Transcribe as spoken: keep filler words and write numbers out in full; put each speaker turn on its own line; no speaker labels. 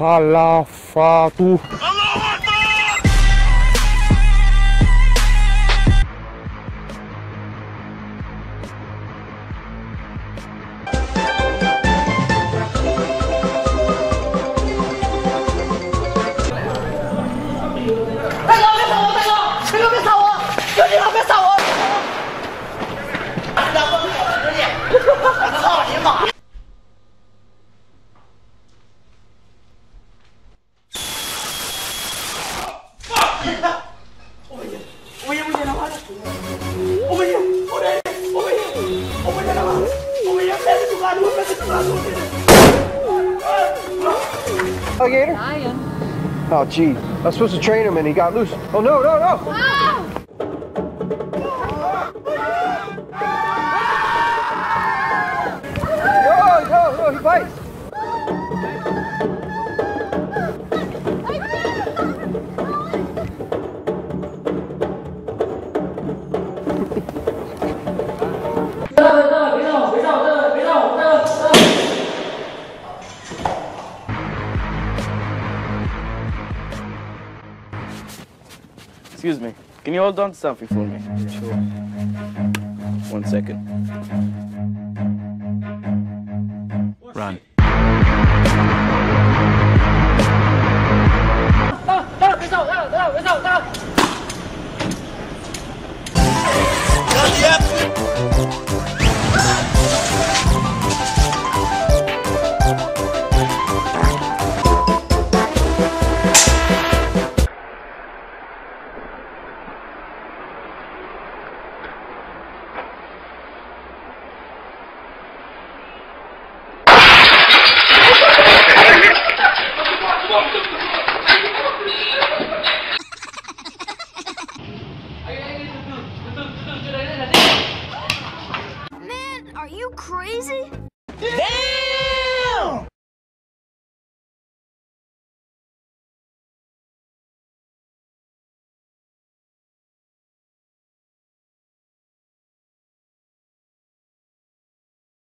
Khalafatu. Alligator? Oh, gee. I was supposed to train him and he got loose. Oh, no, no, no!
Oh!
No, no, no, he bites!
Excuse me, can you hold on to something for me? Sure. One second. Run.
Man, are you crazy?
Damn!